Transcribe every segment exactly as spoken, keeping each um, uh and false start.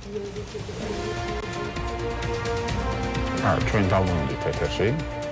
ჩვენ დავმოვიდეთ ეთერში.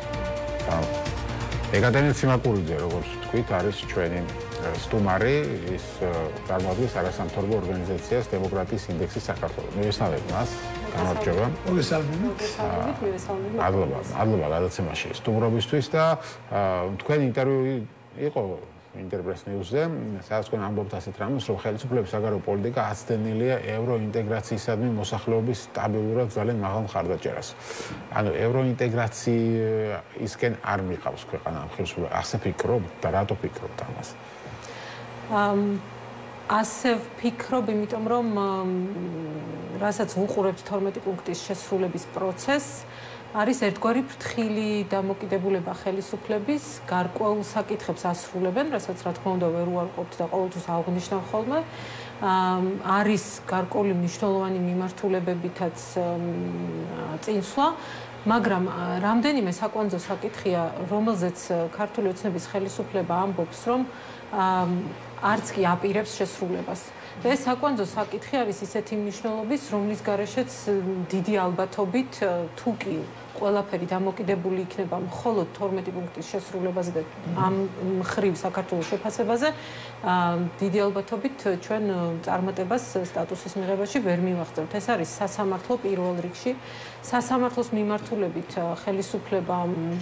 ეკატერინე ციმაკურიძე, როგორც თქვით, არის ჩვენი სტუმარი, ის წარმოადგენს არასამთავრობო ორგანიზაციას დემოკრატიის ინდექსი საქართველოს. მივესალმებით მას. გამარჯობა. მოგესალმებით. მადლობა, მადლობა გადაცემაში სტუმრობისთვის და თქვენი ინტერვიუ იყო Interpress News-ზე, სადაც თქვენ ამბობთ ასეთ რამეს, რომ ხელისუფლების საგარეო პოლიტიკა აცდენილია ევროინტეგრაციისადმი მოსახლეობის სტაბილურად ძალიან მაღალ მხარდაჭერას. ანუ ევროინტეგრაციისკენ არ მიყავს ქვეყანა ხელისუფლება. ასე ფიქრობთ და რატო ფიქრობთ ამას? ასე ვფიქრობ, იმიტომ რომ რასაც ვუყურებთ თორმეტი პუნქტის შესრულების პროცესს, არის ერთგვარი ფრთხილი დამოკიდებულება ხელისუფლების, გარკვეულ საკითხებს ასრულებენ, რასაც რა თქმა უნდა ვერ უარყოფთ და ყოველთვის აღნიშნავ ხოლმე. არის გარკვეული მნიშვნელოვანი მიმართულებებითაც წინსვლა, მაგრამ რამდენიმე საკვანძო საკითხია, რომელზეც ქართული ოცნების ხელისუფლება ამბობს, რომ არც კი აპირებს შესრულებას. და ეს საკვანძო საკითხი არის ისეთი მნიშვნელობის, რომლის გარეშეც დიდი ალბათობით თუ კი ყველაფერი დამოკიდებული იქნება მხოლოდ თორმეტი პუნქტის შესრულებაზე და ამ მხრივ საქართველოს შეფასებაზე, დიდი ალბათობით ჩვენ წარმატებას სტატუსის მიღებაში ვერ მივაღწევთ. ეს არის სასამართლო პირველ რიგში. სასამართლოს მიმართულებით ხელისუფლება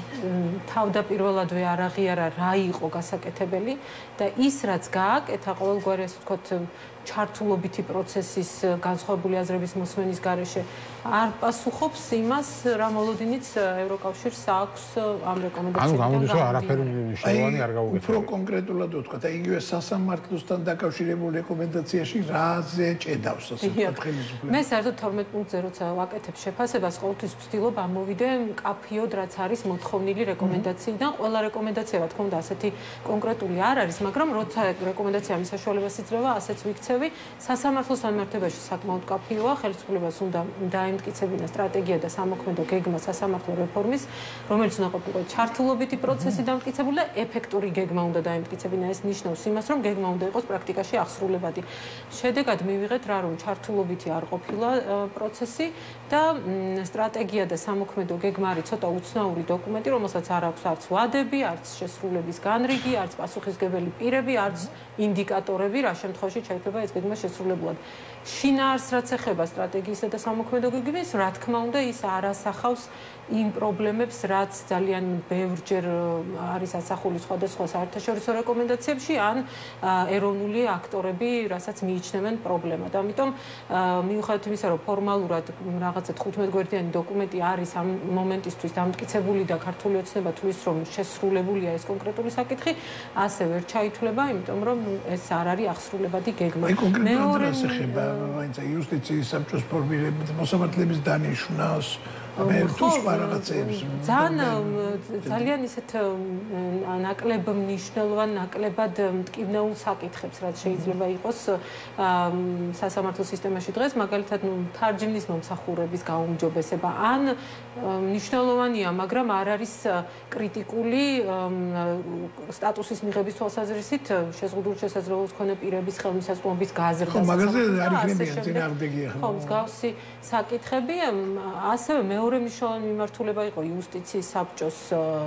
თავდაპირველადვე არ აღიარა რა იყო გასაკეთებელი და ის რაც გააკეთა ყოველგვარი ასე ვთქვათ ჩართულობითი პროცესის განსხვავებული აზრების მოსმენის გარეშე არ პასუხობს იმას, რა მოლოდინიც ევროკავშირს აქვს ამ რეკომენდაციებიდან. ანუ გამოდის რომ არაფერი მნიშვნელოვანი არ გაუკეთებია. უფრო კონკრეტულად ვთქვათ, აი იგივე სასამართლოსთან დაკავშირებულ რეკომენდაციაში რაზე ჭედავს ასე ვთქვათ ხელისუფლება? მე საერთოდ თორმეტ პუნქტზე როცა ვაკეთებ შეფასებას, ყოველთვის ვცდილობ ამოვიდე მკაფიოდ, რაც არის მოთხოვნილი რეკომენდაციიდან. ყველა რეკომენდაცია, რა თქმა უნდა, ასეთი კონკრეტული არ არის, მაგრამ როცა რეკომენდაცია ამის საშუალებას იძლევა, ასეც ვიქცევ. სასამართლოს ამართებაში საკმაოდ მკაფიოა, ხელისუფლებას უნდა დაემტკიცებინა სტრატეგია და სამოქმედო გეგმა სასამართლო რეფორმის, რომელიც უნდა ყოფილიყო ჩართულობითი პროცესი დამტკიცებული და ეფექტური გეგმა უნდა დაემტკიცებინა. ეს ნიშნავს იმას, რომ გეგმა უნდა იყოს პრაქტიკაში აღსრულებადი. შედეგად მივიღეთ რა, რომ ჩართულობითი არ ყოფილა პროცესი და სტრატეგია და სამოქმედო გეგმა არის ცოტა უცნაური დოკუმენტი, რომელსაც არ აქვს არც ვადები, არც შესრულების განრიგი, არც პასუხისმგებელი პირები, არც ინდიკატორები, რა შემთხვევაში შეიძლება ეს გეგმა შესრულებულად. შინაარს რაც ეხება სტრატეგიისა და სამოქმედო გეგმის, რა თქმა უნდა, ის არ ასახავს იმ პრობლემებს, რაც ძალიან ბევრჯერ არის ასახული სხვადასხვა საერთაშორისო რეკომენდაციებში, ან ეროვნული აქტორები, რასაც მიიჩნევენ პრობლემად. ამიტომ მიუხედავად იმისა, რომ ფორმალურად რაღაცა თხუთმეტ გვერდიანი დოკუმენტი არის ამ მომენტისთვის დამტკიცებული და ქართული ოცნება თulis რომ შესრულებულია ეს კონკრეტული საკითხი, ასე ვერ ჩაითვლება, იმიტომ რომ ეს არ არის აღსრულებადი გეგმა. მეორე ეხება მაინც იუსტიციის საბჭოს ფორმირების მოსამართლეების დანიშვნას მე თუ სხვა რაღაცებს ძალიან ძალიან ისეთ ნაკლებ მნიშვნელოვან ნაკლებად მტკივნეულ საკითხებს რაც შეიძლება იყოს სასამართლო სისტემაში დღეს მაგალითად ნუ თარჯიმნის მომსახურების გაუმჯობესება ან მნიშვნელოვანია მაგრამ არ არის კრიტიკული სტატუსის მიღების თვალსაზრისით შეზღუდული შესაძლებლობის მქონე პირების ხელმისაწვდომობის გაზრდა ხო მაგაზე არ იქნებიან წინააღმდეგი ახლა ხო მსგავსი საკითხები ასევე მეორე მნიშვნელოვანი მიმართულება იყო იუსტიციის საბჭოს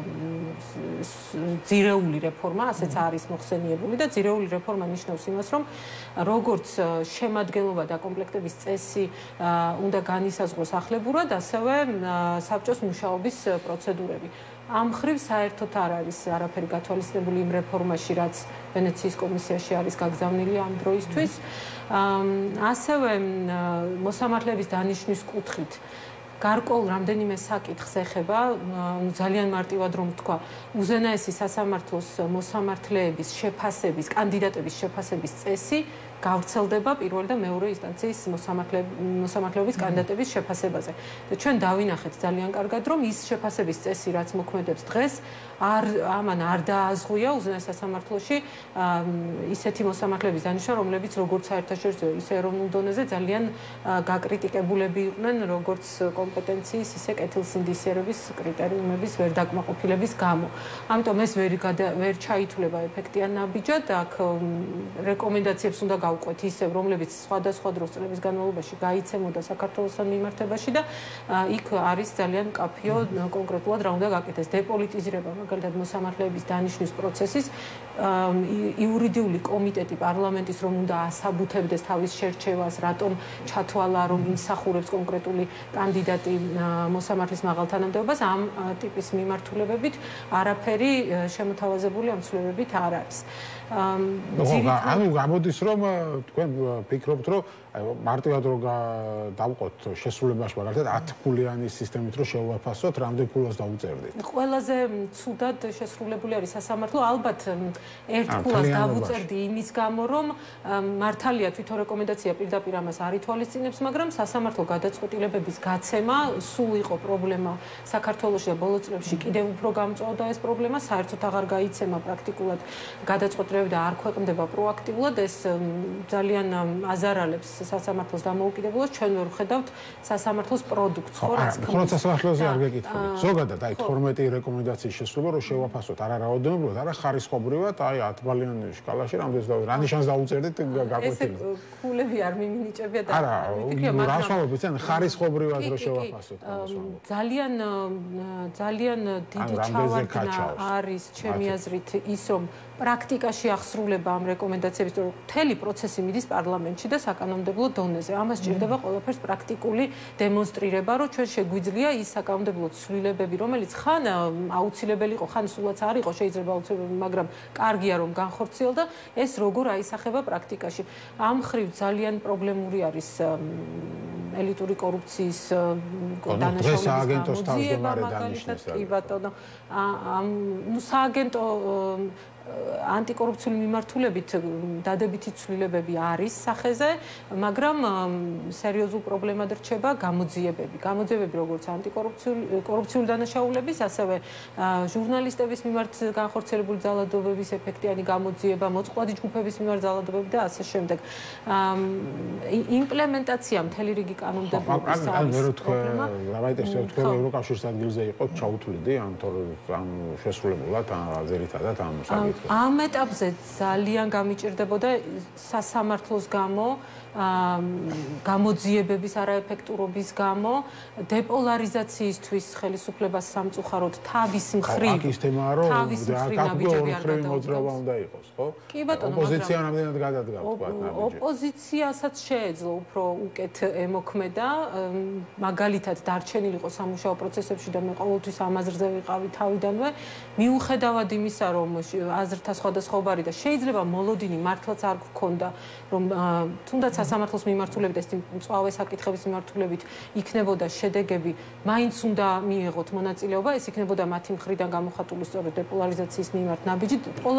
ძირეული რეფორმა, ასეც არის მოხსენიებული და ძირეული რეფორმა ნიშნავს იმას, რომ როგორც შემადგენლობა და კომპლექტების წესი უნდა განისაზღვროს ახლებურად, ასევე საბჭოს მუშაობის პროცედურები. ამ მხრივ საერთოდ არ არის არაფერი გათვალისწინებული იმ რეფორმაში, რაც ვენეციის კომისიაში არის გაგზავნილი ამ დროისთვის. ასევე მოსამართლეების დანიშვნის კუთხით გარკვეულ რამდენიმე საკითხს ეხება, ძალიან მარტივად რომ ვთქვა, უზენაესი სასამართლოს მოსამართლეების შეფასების, კანდიდატების შეფასების წესი გავრცელდება პირველი და მეორე ინსტანციის მოსამართლეების კანდიდატების შეფასებაზე. და ჩვენ დავინახეთ ძალიან კარგად, რომ ის შეფასების წესი, რაც მოქმედებს დღეს, არ ამან არ დააზღვია უზენაეს სასამართლოში ისეთი მოსამართლეების დანიშვნა, რომლებიც როგორც საერთაშორისო, ისე ეროვნულ დონეზე ძალიან გაკრიტიკებულები იყვნენ, როგორც კომპეტენციის, ისე კეთილსინდისიერების კრიტერიუმების ვერ დაკმაყოფილების გამო. ამიტომ ეს ვერ ვერ ჩაითვლება ეფექტიან ნაბიჯად, აქ რეკომენდაციებს უნდა გავყვეთ ისევ, რომლებიც სხვადასხვა დროს წლების განმავლობაში გაიცემოდა საქართველოსთან მიმართებაში და იქ არის ძალიან მკაფიო კონკრეტულად რა უნდა გაკეთდეს. დეპოლიტიზირება, მაგალითად მოსამართლეების დანიშნვის პროცესის იურიდიული კომიტეტი პარლამენტის რომ უნდა ასაბუთებდეს თავის შერჩევას, რატომ ჩათვალა რომ იმსახურებს კონკრეტული კანდიდატი მოსამართლის მაღალ თანამდებობას, ამ ტიპის მიმართულებებით არაფერი შემოთავაზებული ამ ცვლილებებით არ არის. ანუ გამოდის რომ თქვენ ფიქრობთ რომ მარტივად რომ დავყოთ შესრულებაში მაგალითად ათი ფულიანი სისტემით რომ შევაფასოთ, რამდენ ფულს დაუწერდით? ყველაზე ცუდად შესრულებული არის სასამართლო, ალბათ ერთ ფულს დავუწერდი იმის გამო, რომ მართალია თვითონ რეკომენდაცია პირდაპირ ამას არ ითვალისწინებს, მაგრამ სასამართლო გადაწყვეტილებების გაცემა სულ იყო პრობლემა საქართველოში და ბოლო წლებში კიდევ უფრო გამწვავდა ეს პრობლემა, საერთოდ აღარ გაიცემა პრაქტიკულად გადაწყვეტილებები და არ ქვეყნდება პროაქტიულად, ეს ძალიან აზარალებს სასამართლოს დამოუკიდებლობას, ჩვენ ვერ ვხედავთ სასამართლოს პროდუქტს, ხო რაც ქმნის. ხოლო სასამართლოზე არ გეკითხებით. ზოგადად აი თორმეტი რეკომენდაციის შესრულება რომ შევაფასოთ, არა რაოდენობრივად, არა ხარისხობრივად, აი ათი ბალიანი სკალაში რამდენს და რა ნიშანს დაუწერდით გაკვეთილი. ესე ფულები არ მიმინიჭებია და არა, რასვამობთ, ან ხარისხობრივად რომ შევაფასოთ ამას. ძალიან ძალიან დიდი ჩავარდნა არის ჩემი აზრით ის რომ პრაქტიკაში აღსრულება ამ რეკომენდაციების, რომ მთელი პროცესი მიდის პარლამენტში და საკანონმდებლო დონეზე. ამას ჭირდება ყველაფერს პრაქტიკული დემონსტრირება, რომ ჩვენ შეგვიძლია ის საკანონმდებლო ცვლილებები, რომელიც ხან აუცილებელი იყო, ხან სულაც არ იყო შეიძლება აუცილებელი, მაგრამ კარგია რომ განხორციელდა, ეს როგორ აისახება პრაქტიკაში. ამ მხრივ ძალიან პრობლემური არის ელიტური კორუფციის დანაშაულების გამოძიება, მაგალითად, კი ბატონო, ამ ნუ სააგენტო ანტიკორუფციული მიმართულებით დადებითი ცვლილებები არის სახეზე, მაგრამ სერიოზულ პრობლემად რჩება გამოძიებები. გამოძიებები როგორც ანტიკორუფციული დანაშაულების, ასევე ჟურნალისტების მიმართ განხორციელებული ძალადობების ეფექტიანი გამოძიება, მოწყვლადი ჯგუფების მიმართ ძალადობები და ასე შემდეგ. იმპლემენტაცია მთელი რიგი კანონმდებლობის არის პრობლემა. დავაიტესო თქვენ ევროკავშირის ადგილზე იყოთ, ჩაუთვლიდი ამ ამ შესრულებულად ძირითადად ამ საკითხს. ამ ეტაპზე ძალიან გამიჭირდებოდა სასამართლოს გამო, გამოძიებების არაეფექტურობის გამო, დეპოლარიზაციისთვის ხელისუფლებას სამწუხაროდ თავის მხრივ აქ ის თემაა რომ ნაბიჯები არ მოძრაობა უნდა იყოს, ხო? კი ბატონო, ოპოზიცია რამდენად გადადგა თქვა ნაბიჯი. ოპოზიციასაც შეეძლო უფრო უკეთ ემოქმედა, მაგალითად დარჩენილიყო სამუშაო პროცესებში და მე ყოველთვის ამ აზრზე ვიყავი თავიდანვე, მიუხედავად იმისა, რომ აზრთა სხვადასხვაობარი და შეიძლება მოლოდინი მართლაც არ გქონდა, რომ თუნდაც სასამართლოს მიმართულებით ეს მწვავე საკითხების მიმართულებით იქნებოდა შედეგები, მაინც უნდა მიიღოთ მონაწილეობა, ეს იქნებოდა მათი მხრიდან გამოხატული სწორედ დეპოლარიზაციის მიმართ ნაბიჯი.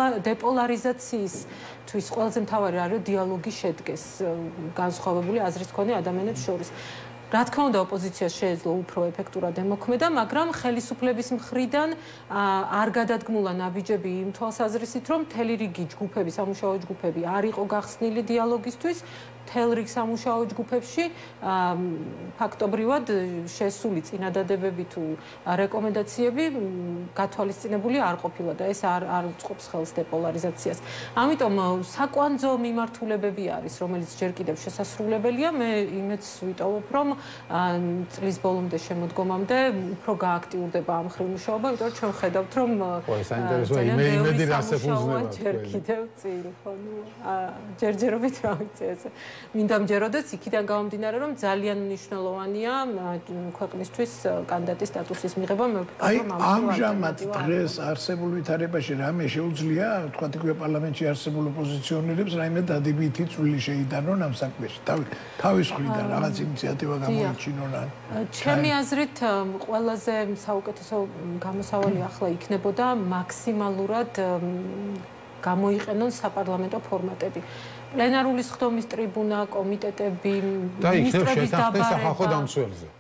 დეპოლარიზაციისთვის ყველაზე მთავარი არის დიალოგი შედგეს განსხვავებული აზრის მქონე ადამიანებს შორის. რა თქმა უნდა, ოპოზიციას შეეძლო უფრო ეფექტურად ემოქმედა, მაგრამ ხელისუფლების მხრიდან არ გადადგმულა ნაბიჯები იმ თვალსაზრისით, რომ მთელი რიგი ჯგუფები, სამუშაო ჯგუფები არ იყო გახსნილი დიალოგისთვის, მთელ რიგ სამუშაო ჯგუფებში ფაქტობრივად შესული წინადადებები თუ რეკომენდაციები გათვალისწინებული არ ყოფილა და ეს არ არ უწყობს ხელს დეპოლარიზაციას. ამიტომ საკვანძო მიმართულებები არის, რომელიც ჯერ კიდევ შესასრულებელია. მე იმედს ვიტოვებ, რომ წლის ბოლომდე შემოდგომამდე უფრო გააქტიურდება ამ მხრივ მუშაობა, იმიტომ რომ ჩვენ ვხედავთ, რომ საინტერესოა იმედი რასე ფუძნება ჯერ კიდევ წინ, ხო, ნუ ჯერჯერობით რა ვიცი ესე. მინდა მჯეროდეს იქიდან გამომდინარე, რომ ძალიან მნიშვნელოვანია ქვეყნისთვის კანდიდატის სტატუსის მიღება. მე აი ამჟამად დღეს არსებულ ვითარებაში რამე შეუძლია, თქვა იგივე პარლამენტში არსებულ ოპოზიციონერებს რაიმე დადებითი წვლილი შეიტანონ ამ საქმეში. თავის მხრიდან რაღაც ინიციატივა გამოიჩინონ. ჩემი აზრით ყველაზე საუკეთესო გამოსავალი ახლა იქნებოდა მაქსიმალურად გამოიყენონ საპარლამენტო ფორმატები. პლენარული სხდომის ტრიბუნა, კომიტეტები, ministrების დაბარება. და იქნებ შეთანხმება სახალხო დამცველზე.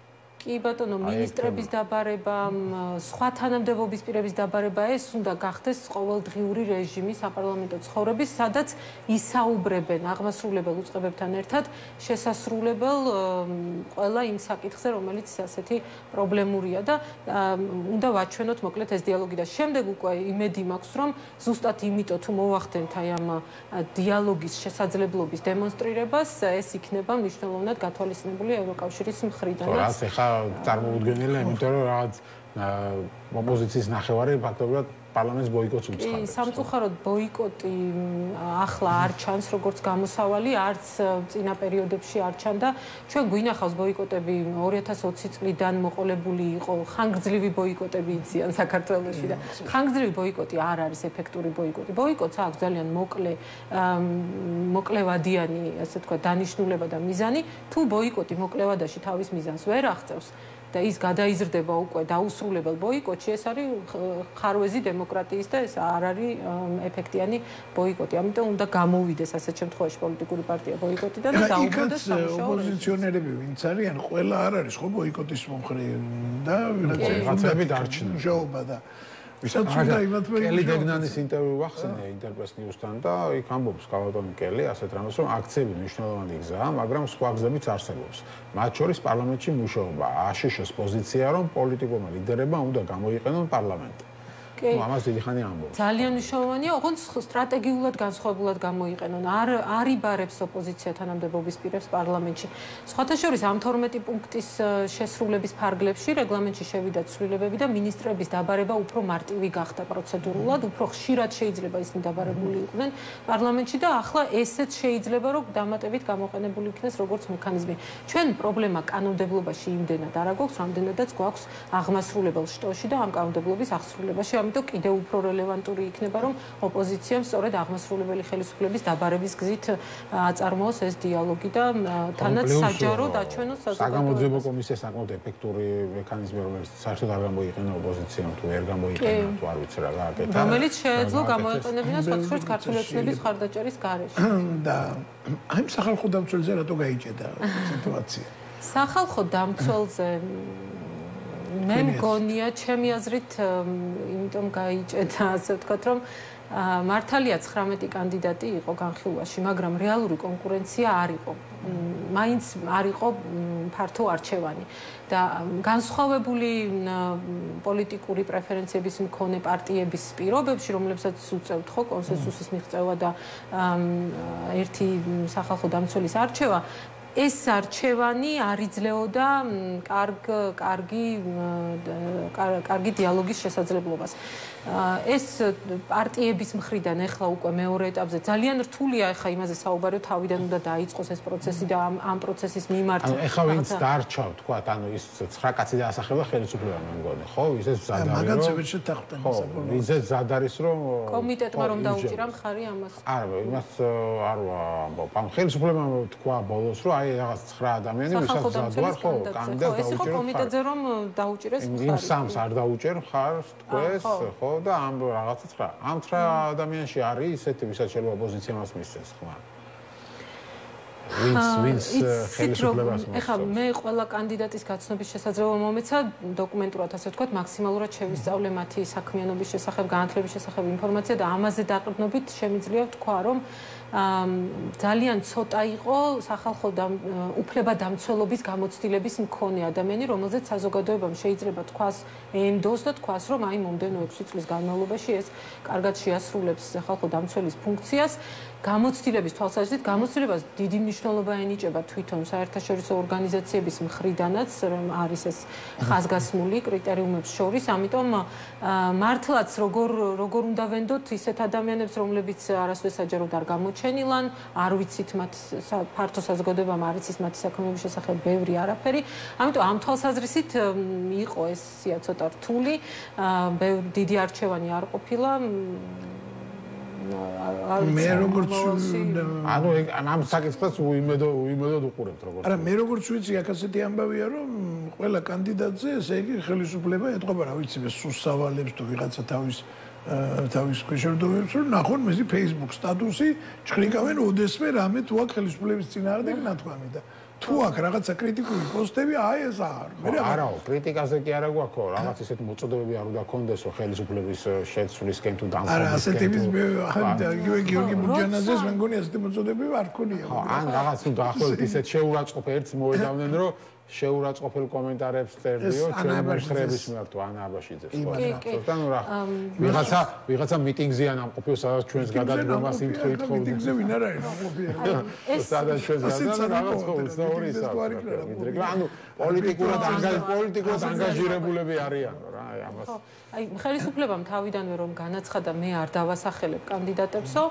კი ბატონო, მინისტრების დაბარება, სხვა თანამდებობის პირების დაბარება ეს უნდა გახდეს ყოველდღიური რეჟიმი საპარლამენტო ცხოვრების, სადაც ისაუბრებენ აღმასრულებელ უწყებებთან ერთად შესასრულებელ ყველა იმ საკითხზე, რომელიც ასეთი პრობლემურია და უნდა ვაჩვენოთ მოკლედ ეს დიალოგი და შემდეგ უკვე იმედი მაქვს, რომ ზუსტად იმიტომ თუ მოვახდენთ აი ამ დიალოგის შესაძლებლობის დემონსტრირებას, ეს იქნება მნიშვნელოვნად გათვალისწინებული ევროკავშირის მხრიდანაც. წარმოუდგენელია, იმიტომ რომ რაღაც ოპოზიციის ნახევარი ფაქტობრივად პარლამენტს ბოიკოტს უცხადებს. კი, სამწუხაროდ ბოიკოტი ახლა არ ჩანს როგორც გამოსავალი, არც წინა პერიოდებში არ ჩანდა. ჩვენ გვინახავს ბოიკოტები ორი ათას ოცი წლიდან მოყოლებული იყო, ხანგრძლივი ბოიკოტები იციან საქართველოში და ხანგრძლივი ბოიკოტი არ არის ეფექტური ბოიკოტი. ბოიკოტს აქვს ძალიან მოკლე მოკლევადიანი, ასე თქვა, დანიშნულება და მიზანი. თუ ბოიკოტი მოკლევადაში თავის მიზანს ვერ აღწევს და ის გადაიზრდება უკვე დაუსრულებელ ბოიკოტში, ეს არის ხარვეზი დემოკრატიის და ეს არ არის ეფექტიანი ბოიკოტი. ამიტომ უნდა გამოვიდეს ასეთ შემთხვევაში პოლიტიკური პარტია ბოიკოტიდან და დაუბრუნდეს სამუშაო. ოპოზიციონერები ვინც არიან, ყველა არ არის ხო ბოიკოტის მომხრე და რაღაცები დარჩნენ. მუშაობა და ვისაც უნდა იმათ ვერ კელი დეგნანის ინტერვიუ ვახსენე ინტერპრეს ნიუსთან და იქ ამბობს კალატონი კელი ასეთ რამეს, რომ აქციები მნიშვნელოვანი გზაა, მაგრამ სხვა გზებიც არსებობს. მათ შორის პარლამენტში მუშაობა. აშშ-ს პოზიცია, რომ პოლიტიკურმა ლიდერებმა უნდა გამოიყენონ პარლამენტი. ნუ ამას დიდი ხანი ამბობს. ძალიან მნიშვნელოვანია, ოღონდ სტრატეგიულად განსხვავებულად გამოიყენონ. არ არ იბარებს ოპოზიცია თანამდებობის პირებს პარლამენტში. სხვათა შორის ამ თორმეტი პუნქტის შესრულების ფარგლებში რეგლამენტში შევიდა ცვლილებები და მინისტრების დაბარება უფრო მარტივი გახდა პროცედურულად, უფრო ხშირად შეიძლება ისინი დაბარებული იყვნენ პარლამენტში და ახლა ესეც შეიძლება რომ დამატებით გამოყენებული იქნეს როგორც მექანიზმი. ჩვენ პრობლემა კანონმდებლობაში იმდენად არ აქვს, რამდენადაც გვაქვს აღმასრულებელ შტოში და ამ კანონმდებლობის აღსრულებაში. ამიტომ კიდევ უფრო რელევანტური იქნება, რომ ოპოზიციამ სწორედ აღმასრულებელი ხელისუფლების დაბარების გზით აწარმოოს ეს დიალოგი და თანაც საჯარო დაჩვენოს საზოგადოებას. საგამოძიებო კომისია საკმაოდ ეფექტური მექანიზმი, რომელიც საერთოდ არ გამოიყენა ოპოზიციამ, თუ ვერ გამოიყენა, თუ არ ვიცი რა გააკეთა. რომელიც შეეძლო გამოეყენებინა სხვადასხვა ქართული ოცნების ხარდაჭერის გარეშე. და აი სახალხო დამცველზე რატო გაიჭედა სიტუაცია? სახალხო დამცველზე მე მგონია, ჩემი აზრით, იმიტომ გაიჭედა, ასე ვთქვათ, რომ მართალია ცხრამეტი კანდიდატი იყო განხილვაში, მაგრამ რეალური კონკურენცია არ იყო. მაინც არ იყო ფართო არჩევანი და განსხვავებული პოლიტიკური პრეფერენციების მქონე პარტიების პირობებში, რომლებსაც უწევთ ხო კონსენსუსის მიღწევა და ერთი სახალხო დამცველის არჩევა, ეს არჩევანი არ იძლეოდა კარგ კარგი კარგი დიალოგის შესაძლებლობას. ეს პარტიების მხრიდან ახლა უკვე მეორე ეტაპზე ძალიან რთულია ახლა იმაზე საუბარი, თავიდან უნდა დაიწყოს ეს პროცესი და ამ ამ პროცესის მიმართ. ანუ ახლა ვინც დარჩა, თქვა, ანუ ის ცხრა კაცი დაასახელა ხელისუფლება მე მგონი, ხო? ისე ზად არის რომ მაგაცებით შეთანხმდნენ საბოლოოდ. ისე ზად არის რომ კომიტეტმა რომ დაუჭირა მხარი ამას. არა, იმას არ ვამბობ. ამ ხელისუფლებამ თქვა ბოლოს რომ აი რაღაც ცხრა ადამიანი ვისაც ზად ვარ, ხო, კანდიდატ დაუჭირა. ეს იყო კომიტეტზე რომ დაუჭირეს მხარი. იმ სამს არ დაუჭერ მხარს, თქვეს, ხო? და ამ რაღაცა ცხრა. ამ ცხრა ადამიანში არის ისეთი, ვისაც შეიძლება ოპოზიციამ მისცეს ხმა. ვინც ვინც ხელისუფლებას მოსწონს. ეხლა მე ყველა კანდიდატის გაცნობის შესაძლებლობა მომეცა დოკუმენტურად, ასე ვთქვათ, მაქსიმალურად შევისწავლე მათი საქმიანობის შესახებ, განათლების შესახებ ინფორმაცია და ამაზე დაყრდნობით შემიძლია ვთქვა, რომ ძალიან ცოტა იყო სახალხო უფლებადამცველობის გამოცდილების მქონე ადამიანი, რომელზეც საზოგადოებამ შეიძლება თქვას ენდოს და თქვას, რომ აი მომდენო ექვსი წლის განმავლობაში ეს კარგად შეასრულებს სახალხო დამცველის ფუნქციას. გამოცდილების თვალსაზრისით გამოცდილებას დიდი მნიშვნელობა ენიჭება თვითონ საერთაშორისო ორგანიზაციების მხრიდანაც, რომ არის ეს ხაზგასმული კრიტერიუმებს შორის, ამიტომ მართლაც როგორ როგორ უნდა ვენდოთ ისეთ ადამიანებს, რომლებიც არასდროს საჯაროდ არ გამოჩენილან, არ ვიცით მათ ფართო საზოგადოებამ არ იცის მათი საქმეების შესახებ ბევრი არაფერი, ამიტომ ამ თვალსაზრისით იყო ეს სია ცოტა რთული, დიდი არჩევანი არ ყოფილა. მე როგორც ანუ ამ საკითხს უიმედო უიმედოდ უყურებთ როგორც. არა, მე როგორც ვიცი, აქ ასეთი ამბავია, რომ ყველა კანდიდატზე ესე იგი ხელისუფლება ეთყობა, რა ვიცი, სუსავალებს თუ ვიღაცა თავის თავის ქვეშევრდომებს, რომ ნახონ მეზი Facebook სტატუსი, ჩხრიკავენ ოდესმე რამე თუ აქ ხელისუფლების წინააღმდეგ ნათქვამი და თუ აქ რაღაცა კრიტიკული პოსტები, აი ეს არ. არაო, კრიტიკაზე კი არა გვაქვს, რაღაც ისეთ მოწოდებები არ უნდა კონდეს, რომ ხელისუფლების შეცვლისკენ თუ დამხობის. არა, ასეთების ახლა იგივე გიორგი მურჯანაძეს მე მგონი ასეთი მოწოდებები არ ქონია. ხო, ან რაღაც თუ დაახლოებით ისეთ შეურაცხყოფ ერთს მოედავდნენ, რომ შეურაცხყოფელ კომენტარებს წერდიო ჩვენი მომხრეების მიმართ თუ ანა აბაშიძეს. ხო, ნუ რა. ვიღაცა ვიღაცა მიტინგზე ან ამყოფილ სადაც ჩვენს გადადგომას იმთხოვით ხო. მიტინგზე ვინ არ არის ამყოფილი. სადაც ჩვენს გადადგომას რაღაც ხო უცნაური ისაა. ანუ პოლიტიკურად პოლიტიკურად ანგაჟირებულები არიანო რა, აი ამას. აი ხელისუფლებამ თავიდანვე რომ განაცხადა მე არ დავასახელებ კანდიდატებსო,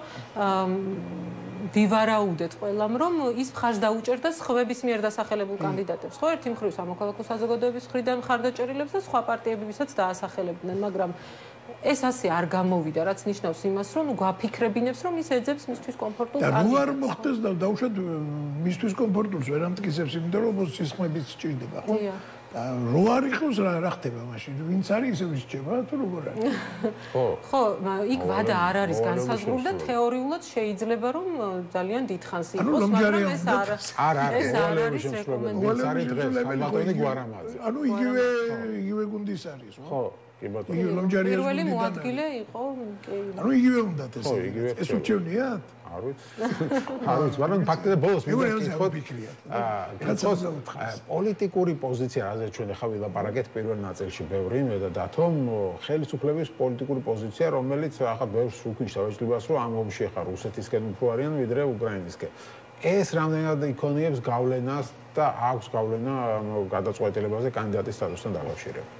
ვივარაუდეთ ყველამ რომ ის მხარს დაუჭერდა სხვების მიერ დასახელებულ კანდიდატებს. ხო, ერთი მხრივ სამოქალაქო საზოგადოების მხრიდან მხარდაჭერილებს და სხვა პარტიებებისაც დაასახელებდნენ, მაგრამ ეს ასე არ გამოვიდა, რაც ნიშნავს იმას, რომ გვაფიქრებინებს, რომ ის ეძებს მისთვის კომფორტულ კანდიდატს. და რო არ მოხდეს და დაუშვათ მისთვის კომფორტულს ვერ ამტკიცებს, იმიტომ რომ ოპოზიციის ხმებიც სჭირდება, ხო? რო არ იყოს რა რა ხდება მაშინ? ვინც არის ისე ვისჭება თუ როგორ არის? ხო. ხო, იქ ვადა არ არის განსაზღვრული და თეორიულად შეიძლება რომ ძალიან დიდხანს იყოს, მაგრამ ეს არ არ არის უოლევის შემსრულებელი. ეს არის დღეს ხალხური გვარამაძე. ანუ იგივე იგივე გუნდის არის, ხო? ხო, კი ბატონო. პირველი მოადგილე იყო, კი. ანუ იგივე უნდათ ეს. ეს უჩვენიათ? არ ვიცი. არ ვიცი, მაგრამ ფაქტია ბოლოს მივეკითხოთ. აა, პოლიტიკური პოზიცია, რაზე ჩვენ ახლა ვილაპარაკეთ პირველ ნაწილში ბევრი მე და დათომ ხელისუფლების პოლიტიკური პოზიცია, რომელიც ახლა ბევრს უკუჩ დავეჭდებას, რომ ამ ომში ახლა რუსეთისკენ უფრო არიან ვიდრე უკრაინისკენ. ეს რამდენად იქონიებს გავლენას და აქვს გავლენა გადაწყვეტილებაზე კანდიდატის სტატუსთან დაკავშირებით.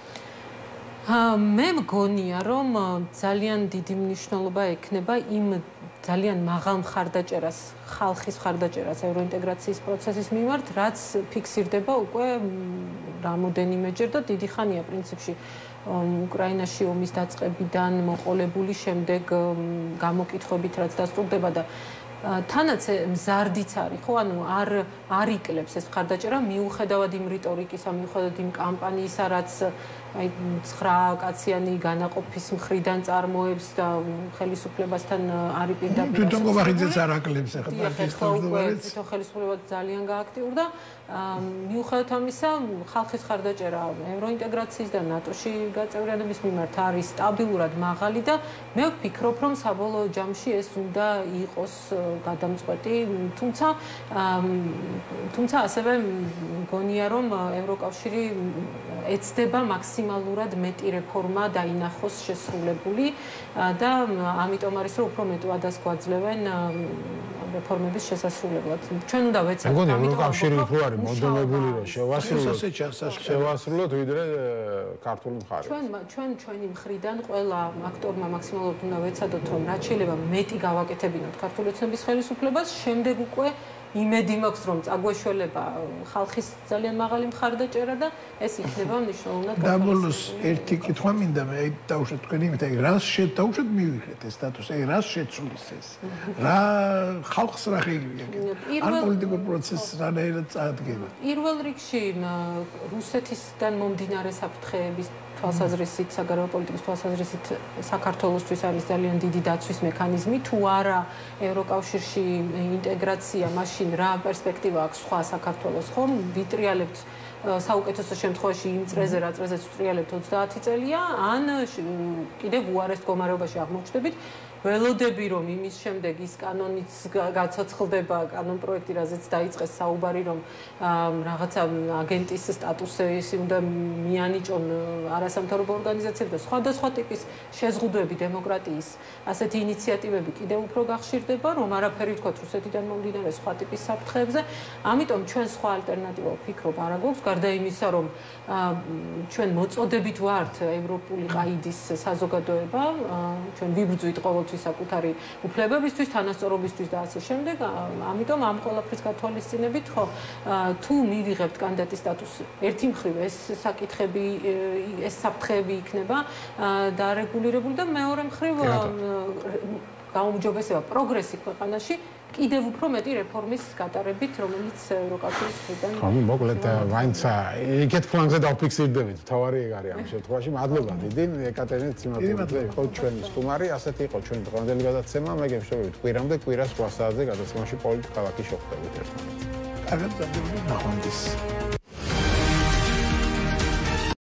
მე მგონია რომ ძალიან დიდი მნიშვნელობა ექნება იმ ძალიან მაღალ მხარდაჭერას, ხალხის მხარდაჭერას ევროინტეგრაციის პროცესის მიმართ, რაც ფიქსირდება უკვე რამოდენიმეჯერ და დიდი ხანია პრინციპში უკრაინაში ომის დაწყებიდან მოყოლებული შემდეგ გამოკითხვებით რაც დასტურდება და თანაც მზარდიც არის, ხო, ანუ არ არ იკლებს ეს მხარდაჭერა მიუხედავად იმ რიტორიკისა, მიუხედავად იმ კამპანიისა, რაც აი ცხრა კაციანი განაყოფის მხრიდან წარმოებს და ხელისუფლებასთან არის პირდაპირ. თვითონ გობახიძეც არ აკლებს ახლა პარტიის თავმჯდომარეს. თვითონ ხელისუფლება ძალიან გააქტიურდა. მიუხედავად ამისა, ხალხის მხარდაჭერა ევროინტეგრაციის და ნატოში გაწევრიანების მიმართ არის სტაბილურად მაღალი და მე ვფიქრობ, რომ საბოლოო ჯამში ეს უნდა იყოს გადამწყვეტი, თუმცა თუმცა ასევე მგონია, რომ ევროკავშირი ეცდება მაქსიმალურად მეტი რეფორმა დაინახოს შესრულებული და ამიტომ არის რომ უფრო მეტ ვადას გვაძლევენ რეფორმების შესასრულებლად. ჩვენ უნდა ვეცადოთ ამიტომ ევროკავშირი უფრო არის მოდელებული რომ შევასრულოთ შევასრულოთ ვიდრე ქართული მხარე. ჩვენ ჩვენ ჩვენი მხრიდან ყველა აქტორმა მაქსიმალურად უნდა ვეცადოთ რომ რაც შეიძლება მეტი გავაკეთებინოთ ქართული ოცნების ხელისუფლებას, შემდეგ უკვე იმედი მაქვს რომ წაგვეშველება ხალხის ძალიან მაღალი მხარდაჭერა და ეს იქნება მნიშვნელოვნად და ბოლოს ერთი კითხვა მინდა მე დავუშვათ თქვენ იმით აი რას შედავუშვათ მივიღეთ ეს სტატუსი აი რას შეცვლის ეს რა ხალხს რა ხეივია ან პოლიტიკურ პროცესს რანაირად წაადგება პირველ რიგში რუსეთისგან მომდინარე საფრთხეების თვალსაზრისით საგარეო პოლიტიკის თვალსაზრისით საქართველოსთვის არის ძალიან დიდი დაცვის მექანიზმი თუ არა ევროკავშირში ინტეგრაცია მაშინ რა პერსპექტივა აქვს სხვა საქართველოს ხომ ვიტრიალებთ საუკეთესო შემთხვევაში იმ წრეზე რა წრეზეც ვიტრიალებთ ოცდაათი წელია ან კიდევ უარეს მდგომარეობაში აღმოჩნდებით ველოდები რომ იმის შემდეგ ის კანონიც გაცოცხლდება კანონ პროექტი რაზეც დაიწყეს საუბარი რომ რაღაცა აგენტის სტატუსი უნდა მიანიჭონ არასამთავრობო ორგანიზაციები და სხვადასხვა ტიპის შეზღუდვები დემოკრატიის ასეთი ინიციატივები კიდევ უფრო გახშირდება რომ არაფერი თქვა რუსეთიდან მომდინარე სხვა ტიპის საფრთხეებზე ამიტომ ჩვენ სხვა ალტერნატივა ვფიქრობ არ აქვს გარდა იმისა რომ ჩვენ მოწოდებით ვართ ევროპული ყაიდის საზოგადოება ჩვენ ვიბრძვით ყოველთვის საკუთარი უფლებებისთვის, თანასწორობისთვის და ასე შემდეგ. ამიტომ ამ ყველაფრის გათვალისწინებით, ხო, თუ მივიღებთ კანდიდატის სტატუსი, ერთი მხრივ ეს საკითხები, ეს საფრთხეები იქნება დარეგულირებული და მეორე მხრივ გაუმჯობესება პროგრესი ქვეყანაში კიდევ უფრო მეტი რეფორმის გატარებით, რომელიც ევროკავშირის მხრიდან. ხო, მოკლედ, მაინც იგეთ ფლანგზე დავფიქსირდებით. თავარი ეგ არის ამ შემთხვევაში. მადლობა დიდი ეკატერინე ციმაძე იყო ჩვენი სტუმარი, ასეთი იყო ჩვენი დღევანდელი გადაცემა. მე გემშვიდობებით კვირამდე კვირას რვა საათზე გადაცემაში პოლიტიკა ქალაქი შევხვდებით ერთმანეთს. კარგად დადებულ ნახვამდის.